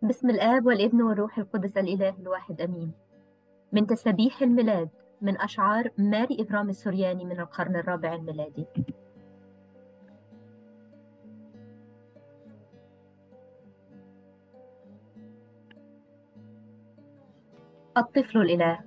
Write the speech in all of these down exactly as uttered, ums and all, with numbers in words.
بسم الآب والابن والروح القدس الإله الواحد أمين. من تسابيح الميلاد من أشعار ماري إبرام السورياني من القرن الرابع الميلادي. الطفل الإله.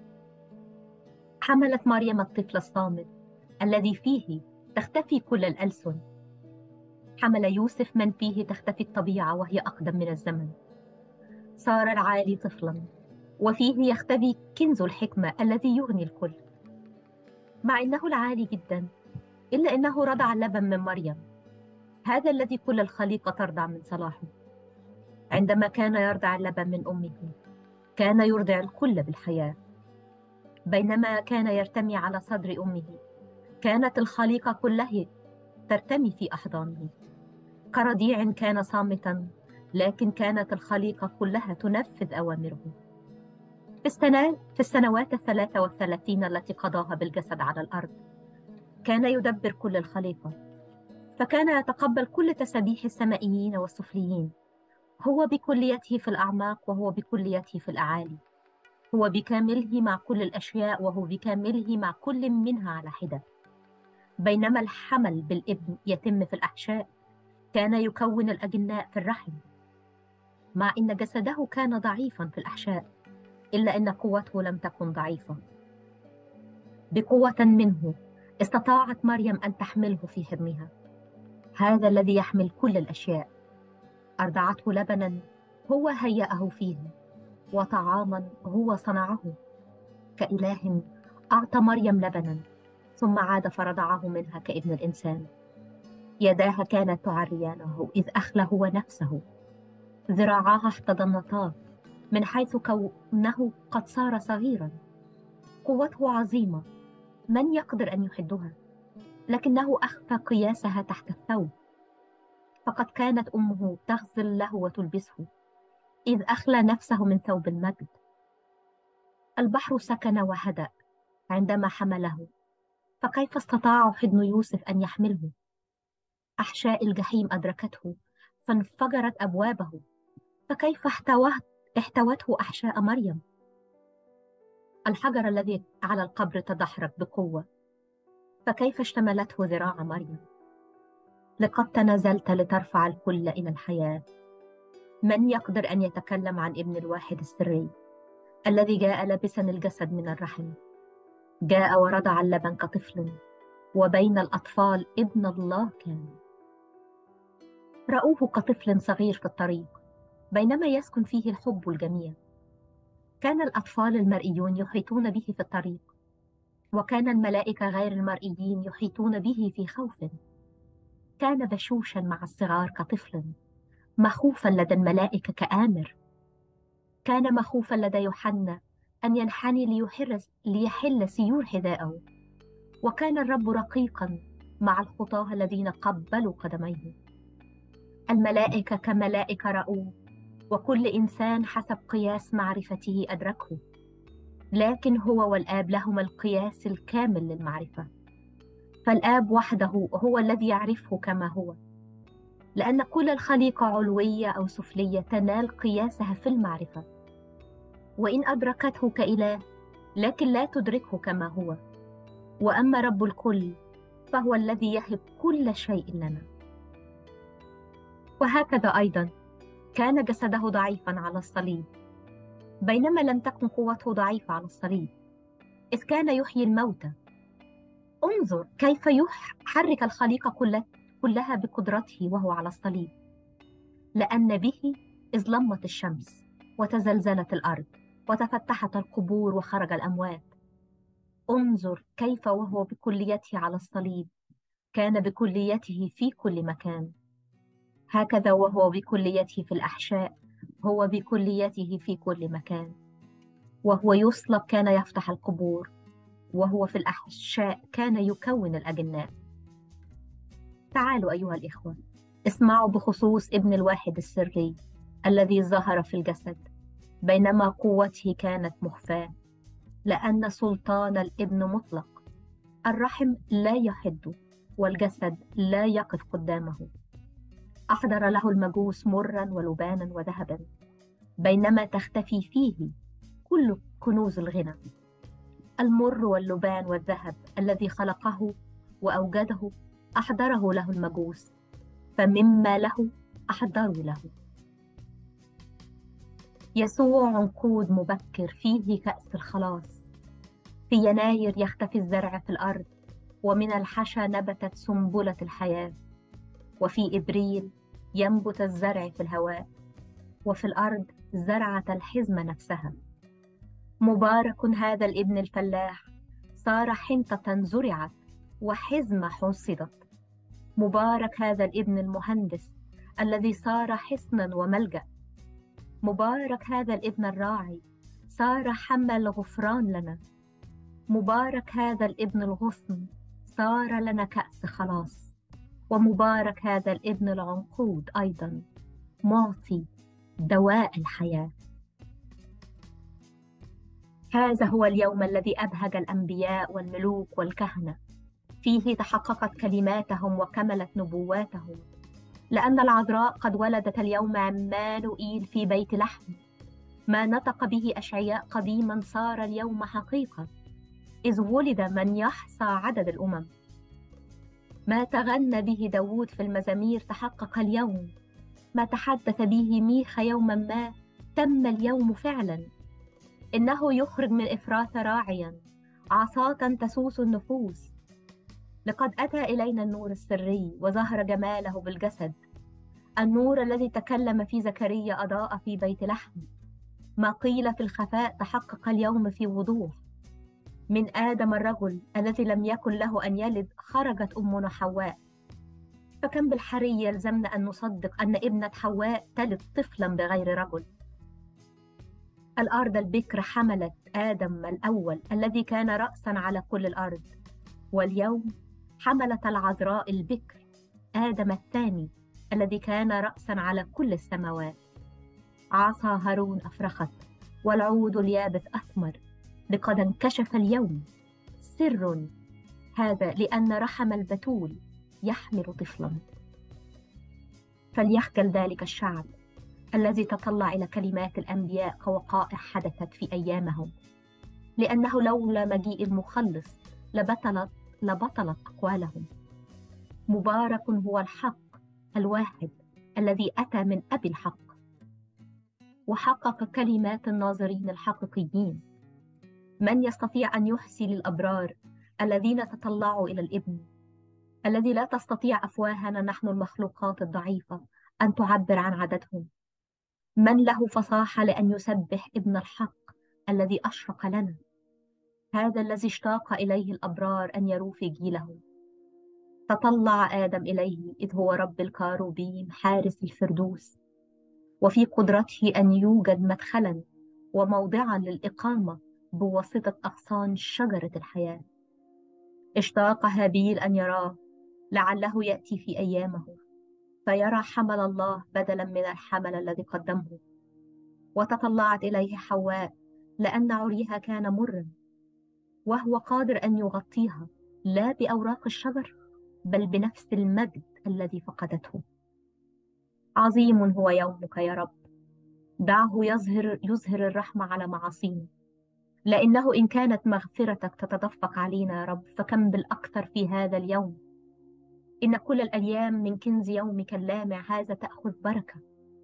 حملت مريم الطفل الصامت الذي فيه تختفي كل الألسن. حمل يوسف من فيه تختفي الطبيعة وهي أقدم من الزمن. صار العالي طفلا وفيه يختفي كنز الحكمة الذي يغني الكل. مع إنه العالي جدا إلا إنه رضع اللبن من مريم، هذا الذي كل الخليقة ترضع من صلاحه. عندما كان يرضع اللبن من أمه كان يرضع الكل بالحياة. بينما كان يرتمي على صدر أمه كانت الخليقة كلها ترتمي في أحضانه. كرضيع كان صامتا، لكن كانت الخليقة كلها تنفذ أوامره. في السنة في السنوات الثلاثة والثلاثين التي قضاها بالجسد على الأرض كان يدبر كل الخليقة، فكان يتقبل كل تسابيح السمائيين والسفليين. هو بكليته في الأعماق وهو بكليته في الأعالي. هو بكامله مع كل الأشياء وهو بكامله مع كل منها على حدة. بينما الحمل بالابن يتم في الأحشاء كان يكون الأجناء في الرحم. مع إن جسده كان ضعيفا في الأحشاء إلا أن قوته لم تكن ضعيفة. بقوة منه استطاعت مريم أن تحمله في حضنها، هذا الذي يحمل كل الأشياء. أرضعته لبنا هو هيأه فيه، وطعاما هو صنعه. كإله أعطى مريم لبنا ثم عاد فرضعه منها كابن الإنسان. يداها كانت تعريانه إذ أخلى هو نفسه، ذراعاها احتضنتاه من حيث كونه قد صار صغيرا. قوته عظيمة، من يقدر أن يحدها؟ لكنه أخفى قياسها تحت الثوب، فقد كانت أمه تغزل له وتلبسه إذ أخلى نفسه من ثوب المجد. البحر سكن وهدأ عندما حمله، فكيف استطاع حضن يوسف أن يحمله؟ أحشاء الجحيم أدركته فانفجرت أبوابه، فكيف احتوت احتوته أحشاء مريم؟ الحجر الذي على القبر تدحرج بقوة، فكيف اشتملته ذراع مريم؟ لقد تنازلت لترفع الكل إلى الحياة. من يقدر أن يتكلم عن ابن الواحد السري الذي جاء لابسا الجسد من الرحم؟ جاء ورضع اللبن كطفل، وبين الأطفال ابن الله كان. رأوه كطفل صغير في الطريق بينما يسكن فيه الحب الجميع. كان الأطفال المرئيون يحيطون به في الطريق، وكان الملائكة غير المرئيين يحيطون به في خوف. كان بشوشا مع الصغار كطفل، مخوفا لدى الملائكة كآمر. كان مخوفا لدى يوحنا أن ينحني ليحرس ليحل سيور حذائه. وكان الرب رقيقا مع الخطاة الذين قبلوا قدميه. الملائكة كملائكة رأوه، وكل إنسان حسب قياس معرفته أدركه، لكن هو والآب لهما القياس الكامل للمعرفة. فالآب وحده هو الذي يعرفه كما هو، لأن كل الخليقة علوية أو سفلية تنال قياسها في المعرفة، وإن أدركته كإله لكن لا تدركه كما هو. وأما رب الكل فهو الذي يهب كل شيء لنا. وهكذا أيضا كان جسده ضعيفا على الصليب، بينما لم تكن قوته ضعيفة على الصليب، إذ كان يحيي الموتى. انظر كيف يحرك الخليقة كلها بقدرته وهو على الصليب، لأن به إذ لمت الشمس وتزلزلت الأرض وتفتحت القبور وخرج الأموات. انظر كيف وهو بكليته على الصليب كان بكليته في كل مكان. هكذا وهو بكليته في الأحشاء هو بكليته في كل مكان. وهو يصلب كان يفتح القبور، وهو في الأحشاء كان يكون الأجناء. تعالوا أيها الإخوة اسمعوا بخصوص ابن الواحد السري الذي ظهر في الجسد، بينما قوته كانت مخفاة، لأن سلطان الابن مطلق. الرحم لا يحد والجسد لا يقف قدامه. أحضر له المجوس مرا ولبانا وذهبا، بينما تختفي فيه كل كنوز الغنى. المر واللبان والذهب الذي خلقه وأوجده أحضره له المجوس، فمما له أحضروا له. يسوع عنقود مبكر فيه كأس الخلاص. في يناير يختفي الزرع في الأرض، ومن الحشا نبتت سنبلة الحياة. وفي إبريل ينبت الزرع في الهواء، وفي الأرض زرعة الحزمة نفسها. مبارك هذا الابن الفلاح، صار حنطة زرعت وحزمة حصدت. مبارك هذا الابن المهندس الذي صار حصنا وملجأ. مبارك هذا الابن الراعي، صار حمل غفران لنا. مبارك هذا الابن الغصن، صار لنا كأس خلاص. ومبارك هذا الابن العنقود أيضا، معطي دواء الحياة. هذا هو اليوم الذي أبهج الأنبياء والملوك والكهنة، فيه تحققت كلماتهم وكملت نبواتهم، لأن العذراء قد ولدت اليوم عمانوئيل في بيت لحم. ما نطق به أشعياء قديما صار اليوم حقيقة، إذ ولد من يحصى عدد الأمم. ما تغنى به داود في المزامير تحقق اليوم. ما تحدث به ميخا يوما ما تم اليوم فعلا. إنه يخرج من إفراث راعيا، عصاة تسوس النفوس. لقد أتى إلينا النور السري وظهر جماله بالجسد. النور الذي تكلم في زكريا أضاء في بيت لحم. ما قيل في الخفاء تحقق اليوم في وضوح. من آدم الرجل الذي لم يكن له أن يلد خرجت أمنا حواء. فكم بالحري يلزمنا أن نصدق أن ابنة حواء تلد طفلا بغير رجل. الأرض البكر حملت آدم الأول الذي كان رأسا على كل الأرض، واليوم حملت العذراء البكر آدم الثاني الذي كان رأسا على كل السماوات. عصا هارون أفرخت، والعود اليابس أثمر. لقد انكشف اليوم سر هذا، لأن رحم البتول يحمل طفلا. فليخجل ذلك الشعب الذي تطلع إلى كلمات الأنبياء كوقائع حدثت في أيامهم، لأنه لولا مجيء المخلص لبطلت لبطلت أقوالهم. مبارك هو الحق الواحد الذي أتى من أبي الحق، وحقق كلمات الناظرين الحقيقيين. من يستطيع أن يحصي للأبرار الذين تطلعوا إلى الابن، الذي لا تستطيع أفواهنا نحن المخلوقات الضعيفة أن تعبر عن عددهم؟ من له فصاحة لأن يسبح ابن الحق الذي أشرق لنا، هذا الذي اشتاق إليه الأبرار أن يروا في جيله؟ تطلع آدم إليه إذ هو رب الكاروبيم حارس الفردوس، وفي قدرته أن يوجد مدخلا وموضعا للإقامة بواسطة أغصان شجرة الحياة. اشتاق هابيل أن يراه لعله يأتي في أيامه فيرى حمل الله بدلا من الحمل الذي قدمه. وتطلعت إليه حواء لأن عريها كان مرا، وهو قادر أن يغطيها لا بأوراق الشجر بل بنفس المجد الذي فقدته. عظيم هو يومك يا رب، دعه يظهر يظهر الرحمة على معاصينا، لأنه إن كانت مغفرتك تتدفق علينا يا رب فكم بالأكثر في هذا اليوم. إن كل الأيام من كنز يومك اللامع هذا تأخذ بركة.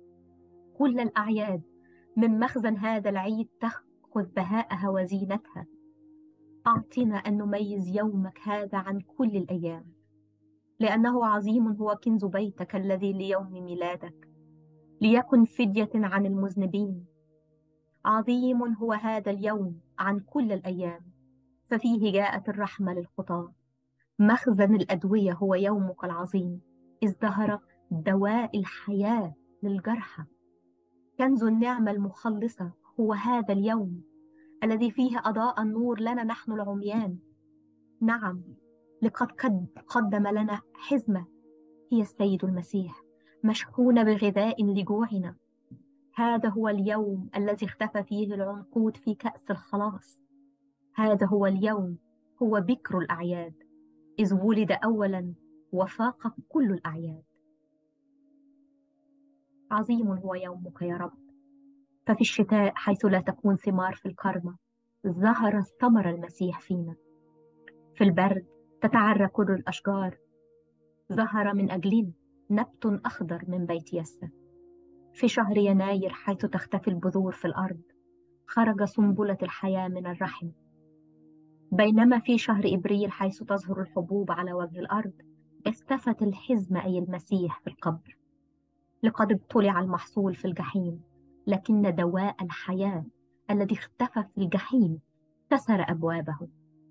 كل الأعياد من مخزن هذا العيد تأخذ بهاءها وزينتها. أعطنا أن نميز يومك هذا عن كل الأيام، لأنه عظيم هو كنز بيتك الذي ليوم ميلادك ليكن فدية عن المذنبين. عظيم هو هذا اليوم عن كل الأيام، ففيه جاءت الرحمة للخطاة. مخزن الأدوية هو يومك العظيم، إذ ظهر دواء الحياة للجرحى. كنز النعمة المخلصة هو هذا اليوم الذي فيه أضاء النور لنا نحن العميان. نعم، لقد قدم لنا حزمة هي السيد المسيح مشحونة بغذاء لجوعنا. هذا هو اليوم الذي اختفى فيه العنقود في كأس الخلاص. هذا هو اليوم، هو بكر الأعياد، إذ ولد أولا وفاق كل الأعياد. عظيم هو يومك يا رب، ففي الشتاء حيث لا تكون ثمار في الكرمة ظهر ثمر المسيح فينا. في البرد تتعرى كل الأشجار، ظهر من أجلنا نبت أخضر من بيت يسى. في شهر يناير حيث تختفي البذور في الأرض خرج سنبلة الحياة من الرحم. بينما في شهر إبريل حيث تظهر الحبوب على وجه الأرض اختفت الحزمة أي المسيح في القبر. لقد ابتلع المحصول في الجحيم، لكن دواء الحياة الذي اختفى في الجحيم كسر أبوابه.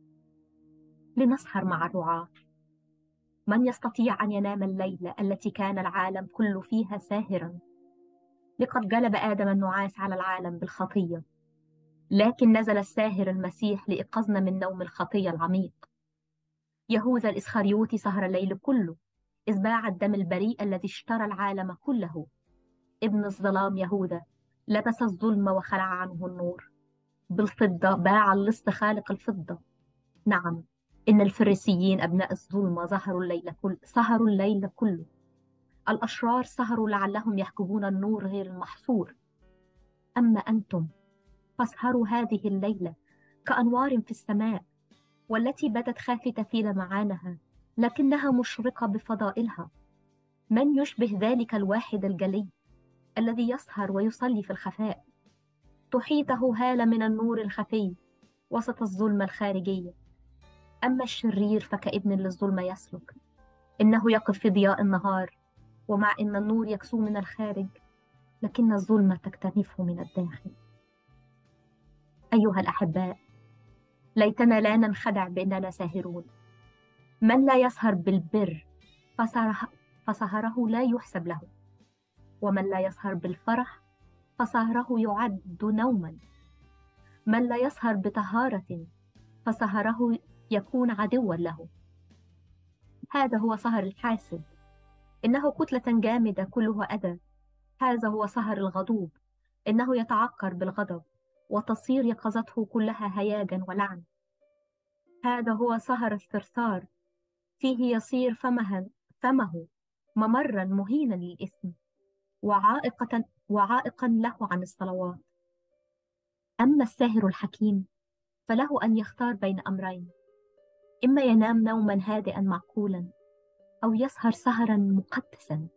لنسهر مع الرعاة. من يستطيع أن ينام الليلة التي كان العالم كله فيها ساهرا؟ لقد جلب آدم النعاس على العالم بالخطية، لكن نزل الساهر المسيح لإيقاظنا من نوم الخطية العميق. يهوذا الإسخريوطي سهر الليل كله إذ باع الدم البريء الذي اشترى العالم كله. ابن الظلام يهوذا لبس الظلم وخلع عنه النور. بالفضة باع اللص خالق الفضة. نعم، إن الفريسيين أبناء الظلم ظهروا الليل كل سهروا الليل كله. الأشرار سهروا لعلهم يحجبون النور غير المحصور. أما أنتم فاسهروا هذه الليلة كأنوار في السماء، والتي بدت خافتة في لمعانها لكنها مشرقة بفضائلها. من يشبه ذلك الواحد الجلي الذي يسهر ويصلي في الخفاء؟ تحيطه هالة من النور الخفي وسط الظلمة الخارجية. أما الشرير فكابن للظلمة يسلك، إنه يقف في ضياء النهار، ومع إن النور يكسو من الخارج لكن الظلمة تكتنفه من الداخل. أيها الأحباء، ليتنا لا ننخدع بأننا ساهرون. من لا يسهر بالبر فسهره, فسهره لا يحسب له، ومن لا يسهر بالفرح فسهره يعد نوما. من لا يسهر بطهارة فسهره يكون عدوا له. هذا هو سهر الحاسد، إنه كتلة جامدة كلها أذى. هذا هو سهر الغضوب، إنه يتعكر بالغضب وتصير يقظته كلها هياجا ولعن. هذا هو سهر الثرثار، فيه يصير فمه, فمه ممرا مهينا للإثم وعائقة, وعائقا له عن الصلوات. أما الساهر الحكيم فله أن يختار بين أمرين: إما ينام نوما هادئا معقولا، أو يسهر سهرا مقدسا.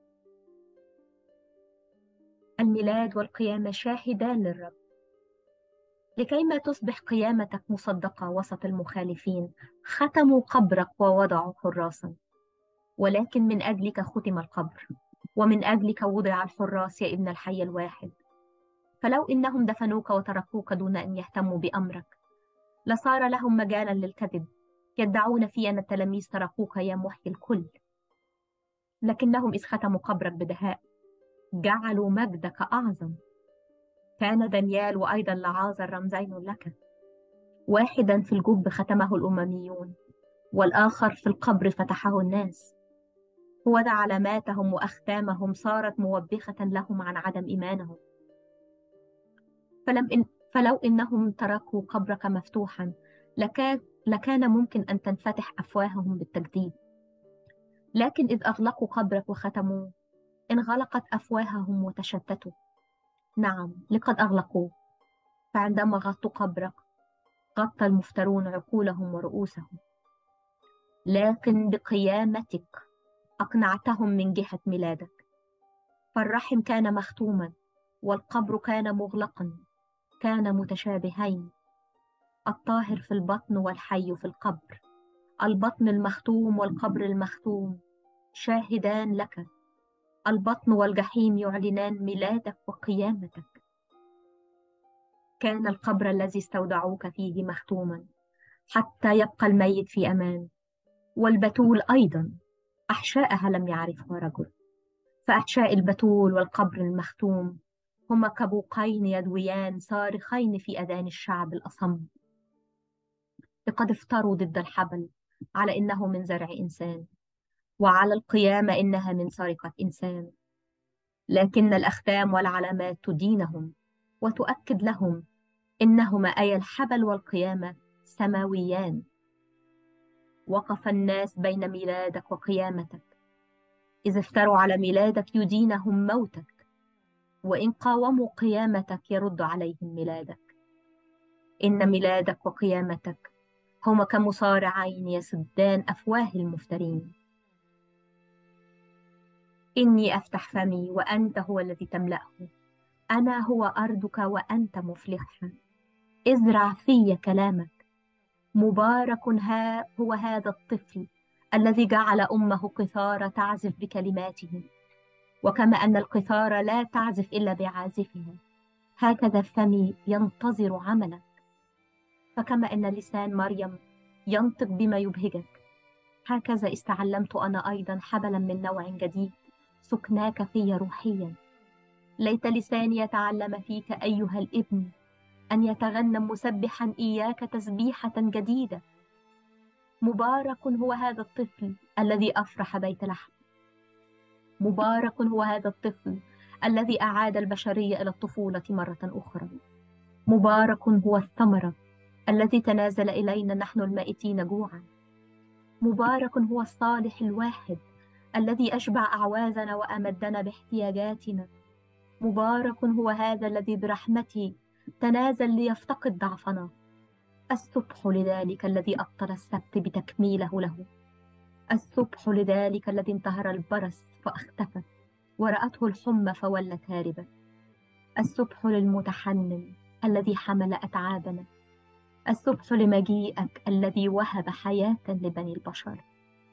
الميلاد والقيامة شاهدان للرب. لكيما تصبح قيامتك مصدقة وسط المخالفين ختموا قبرك ووضعوا حراسا، ولكن من أجلك ختم القبر، ومن أجلك وضع الحراس يا ابن الحي الواحد. فلو إنهم دفنوك وتركوك دون أن يهتموا بأمرك لصار لهم مجالا للكذب، يدعون في أن التلاميذ تركوك يا محيي الكل. لكنهم إذ ختموا قبرك بدهاء جعلوا مجدك أعظم. كان دانيال وأيضا لعازر رمزين لك، واحدا في الجب ختمه الأمميون، والآخر في القبر فتحه الناس. وذا علاماتهم وأختامهم صارت موبخة لهم عن عدم إيمانهم. فلم إن فلو إنهم تركوا قبرك مفتوحا لكان, لكان ممكن أن تنفتح أفواههم بالتجديد. لكن إذ أغلقوا قبرك وختموه انغلقت أفواههم وتشتتوا. نعم، لقد أغلقوا، فعندما غطوا قبرك غطى المفترون عقولهم ورؤوسهم. لكن بقيامتك أقنعتهم من جهة ميلادك. فالرحم كان مختوما والقبر كان مغلقا، كان متشابهين، الطاهر في البطن والحي في القبر. البطن المختوم والقبر المختوم شاهدان لك. البطن والجحيم يعلنان ميلادك وقيامتك. كان القبر الذي استودعوك فيه مختوما حتى يبقى الميت في أمان، والبتول أيضا أحشاءها لم يعرفها رجل. فأحشاء البتول والقبر المختوم هما كبوقين يدويان صارخين في أذان الشعب الأصم. لقد افتروا ضد الحبل على إنه من زرع إنسان، وعلى القيامة إنها من سرقة إنسان. لكن الأختام والعلامات تدينهم وتؤكد لهم إنهما أي الحبل والقيامة سماويان. وقف الناس بين ميلادك وقيامتك. إذا افتروا على ميلادك يدينهم موتك، وإن قاوموا قيامتك يرد عليهم ميلادك. إن ميلادك وقيامتك هما كمصارعين يسدان أفواه المفترين. إني أفتح فمي وأنت هو الذي تملأه، أنا هو أرضك وأنت مفلحها. ازرع في كلامك. مبارك ها هو هذا الطفل الذي جعل أمه قيثارة تعزف بكلماته، وكما أن القيثارة لا تعزف إلا بعازفها، هكذا فمي ينتظر عملك. فكما أن لسان مريم ينطق بما يبهجك، هكذا استعلمت أنا أيضا حبلا من نوع جديد سكناك في روحيا. ليت لساني يتعلم فيك أيها الابن أن يتغنم مسبحا إياك تسبيحة جديدة. مبارك هو هذا الطفل الذي أفرح بيت لحم. مبارك هو هذا الطفل الذي أعاد البشرية إلى الطفولة مرة أخرى. مبارك هو الثمرة الذي تنازل إلينا نحن المائتين جوعا. مبارك هو الصالح الواحد الذي أشبع أعوازنا وأمدنا باحتياجاتنا. مبارك هو هذا الذي برحمته تنازل ليفتقد ضعفنا. السبح لذلك الذي أبطل السبت بتكميله له. السبح لذلك الذي انتهر البرص فاختفى ورأته الحمى فولت هاربة. السبح للمتحنن الذي حمل أتعابنا. السبح لمجيئك الذي وهب حياة لبني البشر.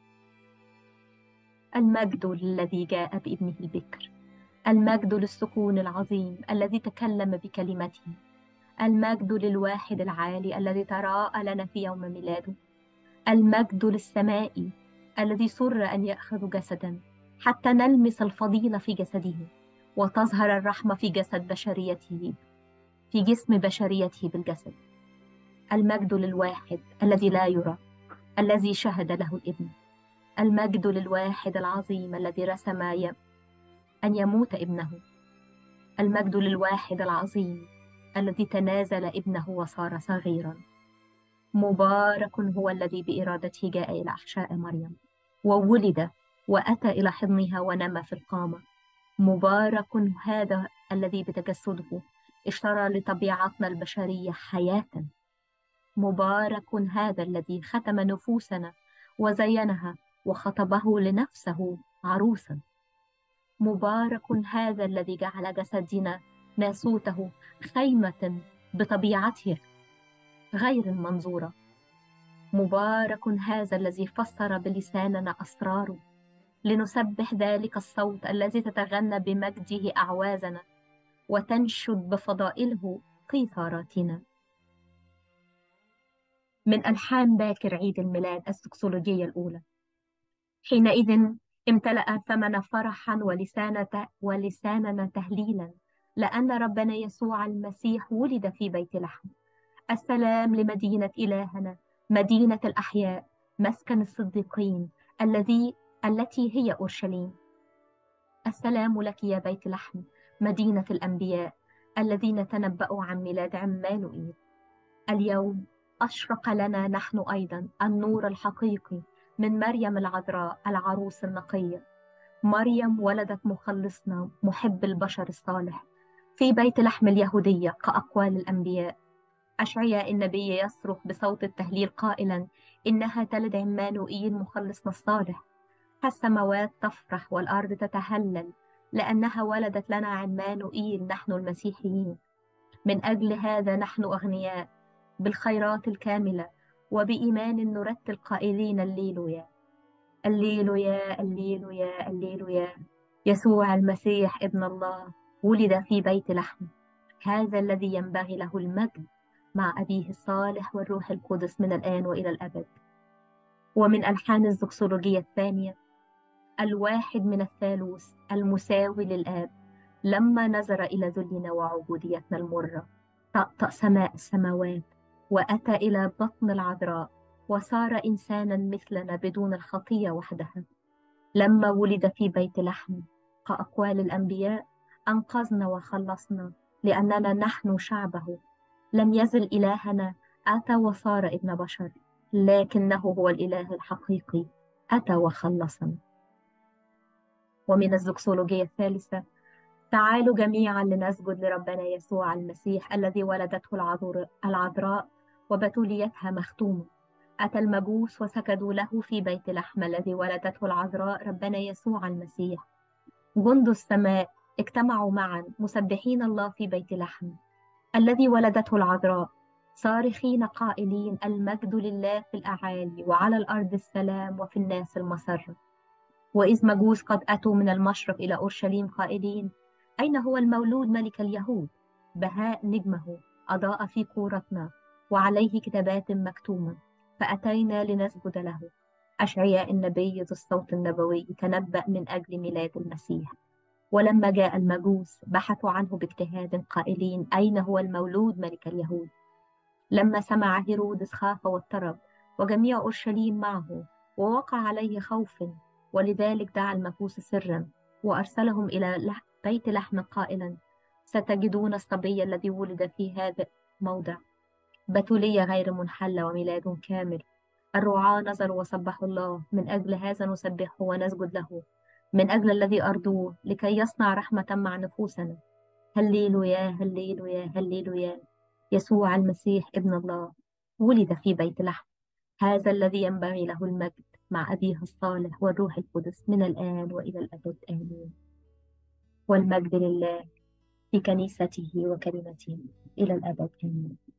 المجد الذي جاء بابنه البكر. المجد للسكون العظيم الذي تكلم بكلمته. المجد للواحد العالي الذي تراءى لنا في يوم ميلاده. المجد للسماء الذي سر أن يأخذ جسدا حتى نلمس الفضيلة في جسده وتظهر الرحمة في جسد بشريته، في جسم بشريته بالجسد. المجد للواحد الذي لا يرى الذي شهد له الابن. المجد للواحد العظيم الذي رسم أن يموت ابنه. المجد للواحد العظيم الذي تنازل ابنه وصار صغيرا. مبارك هو الذي بإرادته جاء إلى أحشاء مريم وولد وأتى إلى حضنها ونمى في القامة. مبارك هذا الذي بتجسده اشترى لطبيعتنا البشرية حياة. مبارك هذا الذي ختم نفوسنا وزينها وخطبه لنفسه عروسا. مبارك هذا الذي جعل جسدنا ناسوته خيمة بطبيعته غير المنظورة. مبارك هذا الذي فسر بلساننا أسراره لنسبح ذلك الصوت الذي تتغنى بمجده أعوازنا وتنشد بفضائله قيثاراتنا. من ألحان باكر عيد الميلاد السكسولوجية الأولى. حينئذ امتلأ فمنا فرحا ولسانة ولساننا تهليلا، لأن ربنا يسوع المسيح ولد في بيت لحم. السلام لمدينة إلهنا، مدينة الأحياء، مسكن الصديقين الذي التي هي أورشليم. السلام لك يا بيت لحم، مدينة الأنبياء الذين تنبأوا عن ميلاد عمانوئيل. اليوم أشرق لنا نحن أيضا النور الحقيقي من مريم العذراء العروس النقية. مريم ولدت مخلصنا محب البشر الصالح في بيت لحم اليهودية كأقوال الأنبياء. أشعياء النبي يصرخ بصوت التهليل قائلا: إنها تلد عمانوئيل مخلصنا الصالح. السماوات تفرح والأرض تتهلل لأنها ولدت لنا عمانوئيل نحن المسيحيين. من أجل هذا نحن أغنياء بالخيرات الكاملة وبإيمان نرتل قائلين: الليلويا الليلويا الليلويا الليلويا. يسوع المسيح ابن الله ولد في بيت لحم، هذا الذي ينبغي له المجد مع أبيه الصالح والروح القدس من الآن وإلى الأبد. ومن ألحان الزكسولوجية الثانية. الواحد من الثالوث المساوي للآب لما نظر إلى ذلنا وعبوديتنا المرة طأطأ سماء السماوات وأتى إلى بطن العذراء وصار إنسانا مثلنا بدون الخطية وحدها. لما ولد في بيت لحم كأقوال الأنبياء أنقذنا وخلصنا لأننا نحن شعبه. لم يزل إلهنا أتى وصار ابن بشر، لكنه هو الإله الحقيقي أتى وخلصنا. ومن الزكسولوجية الثالثة. تعالوا جميعا لنسجد لربنا يسوع المسيح الذي ولدته العذر- العذراء وبتوليتها مختومة. أتى المجوس وسجدوا له في بيت لحم الذي ولدته العذراء ربنا يسوع المسيح. جند السماء اجتمعوا معا مسبحين الله في بيت لحم الذي ولدته العذراء، صارخين قائلين: المجد لله في الأعالي، وعلى الأرض السلام، وفي الناس المسر. وإذ مجوس قد أتوا من المشرق إلى أورشليم قائلين: أين هو المولود ملك اليهود؟ بهاء نجمه أضاء في كورتنا، وعليه كتابات مكتومة، فأتينا لنسجد له. أشعياء النبي ذو الصوت النبوي تنبأ من أجل ميلاد المسيح. ولما جاء المجوس بحثوا عنه باجتهاد قائلين: أين هو المولود ملك اليهود؟ لما سمع هيرودس خاف واضطرب، وجميع أورشليم معه، ووقع عليه خوف، ولذلك دعا المجوس سرا وأرسلهم إلى لح- بيت لحم قائلا: ستجدون الصبي الذي ولد في هذا الموضع، بتولية غير منحلة وميلاد كامل. الرعاة نظروا وسبحوا الله. من أجل هذا نسبحه ونسجد له، من أجل الذي أرضوه لكي يصنع رحمة مع نفوسنا. هللويا هللويا هللويا. يسوع المسيح ابن الله ولد في بيت لحم، هذا الذي ينبغي له المجد مع أبيه الصالح والروح القدس من الآن وإلى الأبد آمين. والمجد لله في كنيسته وكلمته إلى الأبد آمين.